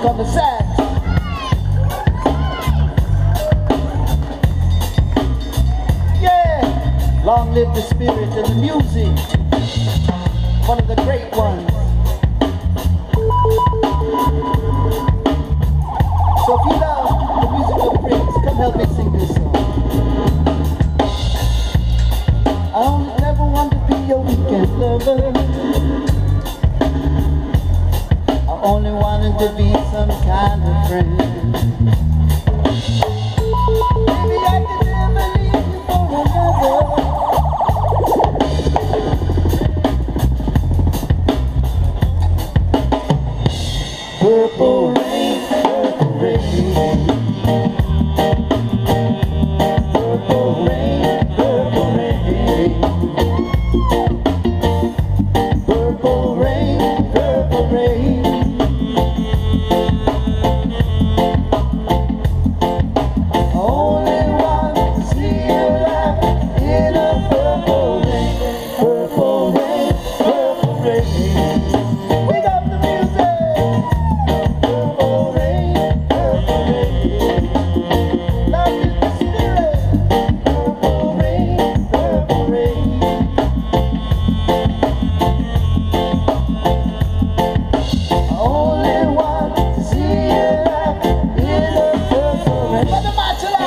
Mike on the sax. Yeah! Long live the spirit of the music. One of the great ones. So if you love the music of Prince, come help me sing this song. I don't never want to be your weekend lover. I only wanted to be some kind of friend. Maybe I could never leave you for another. Purple rain, purple rain. Purple rain, purple rain. Purple rain, purple rain. Only want to see you laugh in a purple rain. Purple rain, purple rain. We got the music. Purple rain, purple rain. Love is the spirit. Purple rain, purple rain. I only want to see you laugh in a purple rain. What about you,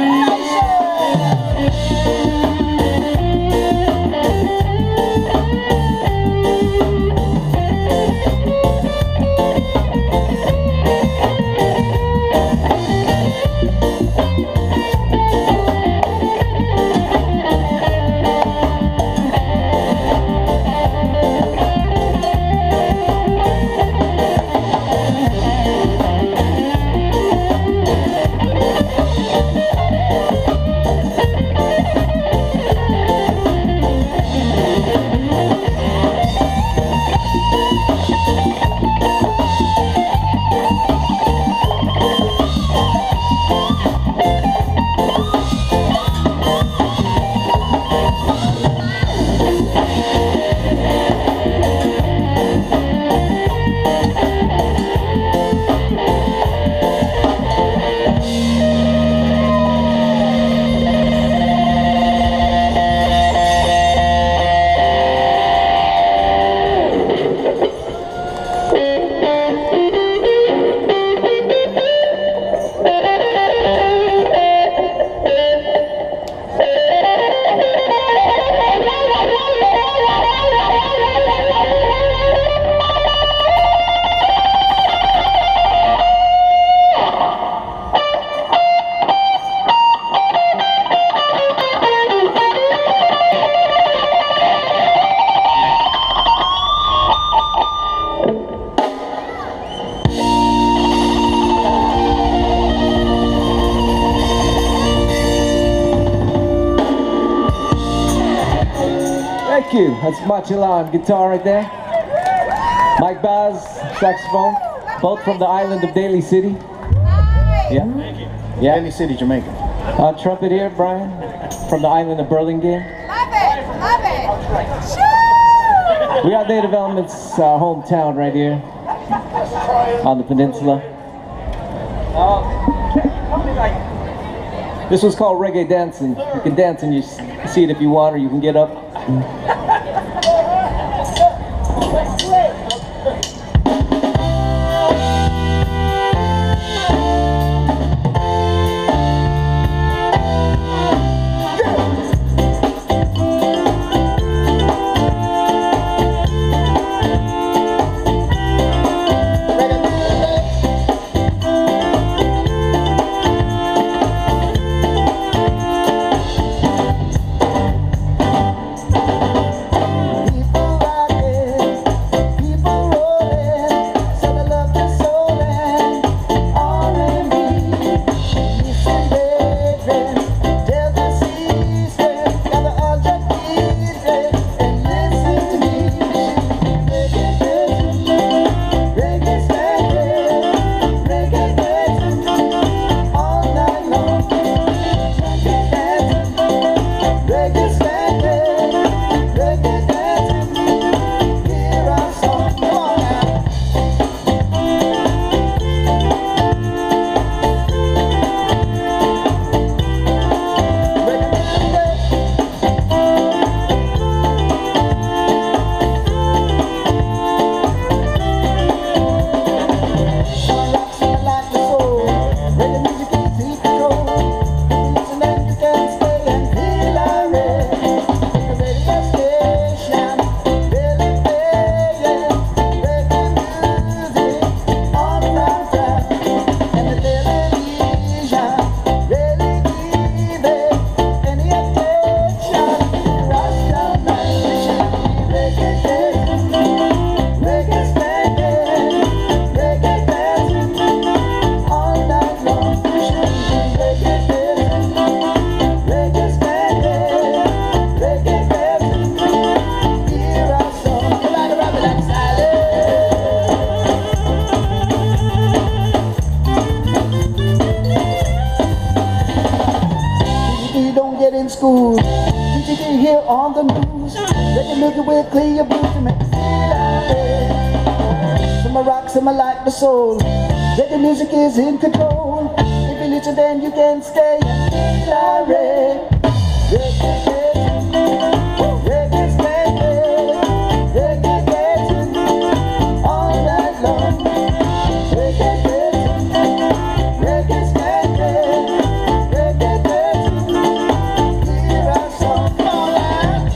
Thank you. That's Machala on guitar right there. Mike Baz, saxophone. Both from the island of Daly City. Yeah. Yeah. Daly City, Jamaica. Trumpet here, Brian, from the island of Burlingame. Love it! Love it! Shoo! We got Native Elements' hometown right here on the peninsula. This was called reggae dancing. You can dance in your seat if you want, or you can get up. school. TTT here on the news. Let you look at where clear your blues to make you feel like. Some are rock, some are like the soul. Reggae music is in control. If you listen, then you can stay and feel like reggae standing, reggae dancing all night long. Reggae dancing, reggae standing, reggae dancing. Hear our song, come on now.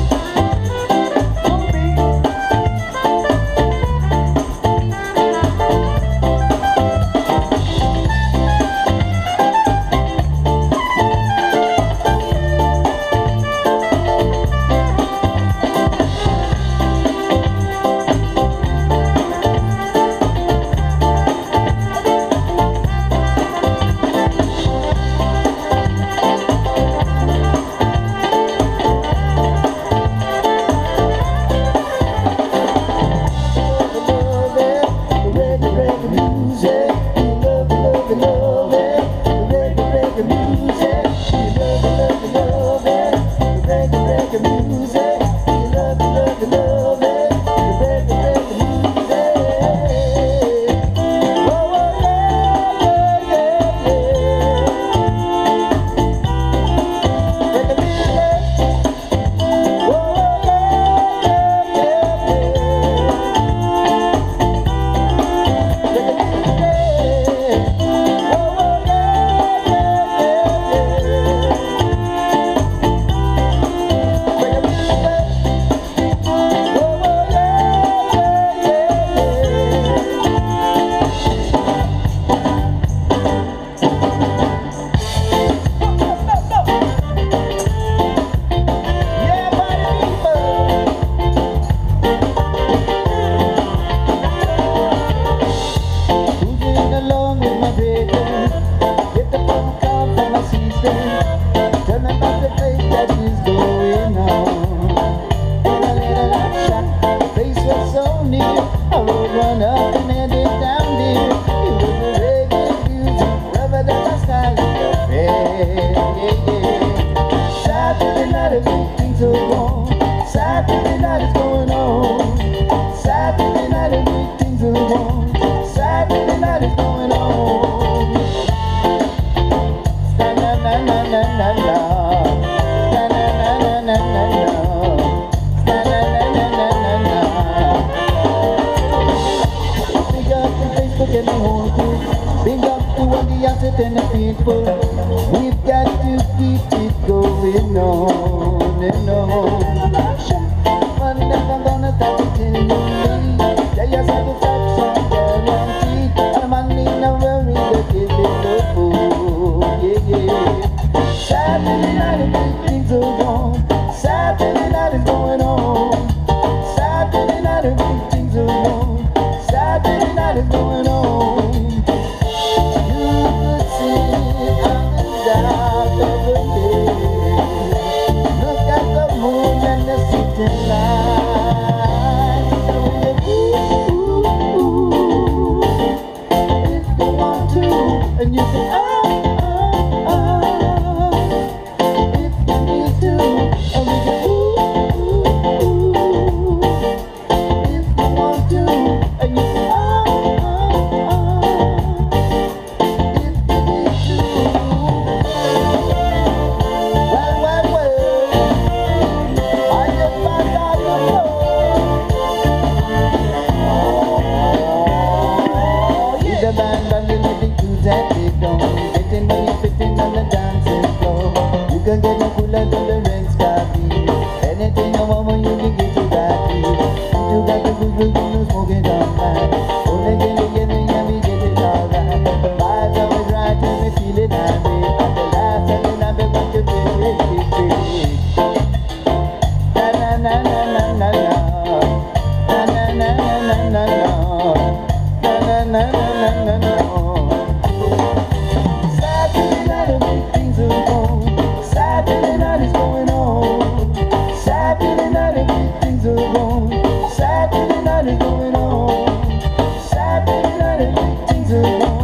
Saturday night is going on. Saturday night and big things are wrong. Saturday night is going on. Na na na na na na na. Na na na na na na na. Na na na na na na na. Big up to Facebook and the whole crew. Big up to all the youngsters and the people. We've got to keep it going on and on. I'm gonna stop it till you leave. Tell your satisfaction guaranteed. And I'm in no worry that it is no fool. Yeah, yeah. Saturday night and big things are gone. Saturday night is going on. Saturday night and big things are gone. Saturday night is going on. You could sit on the dark of the day. Look at the moon and the city light. And you can if you need to, and we can if you want to, and you can if you need to. Well, I just found out the flow. He's a band living to that big dome. Fitting on the dancing floor. You can get no cooler than the rent's coffee. Anything I want when you can get to that beat. You got the good look, you smoke it all night. Only get it, yeah, we get it all right. Vibes always right, and we feel it happy. At the last and the night, we want to feel it, na na na na na na. Na na na na na na na. Na na na na na na na. Saturday night and big things are gone. Saturday night is going on. Saturday night and big things are gone. Saturday night is going on. Saturday night and big things are gone.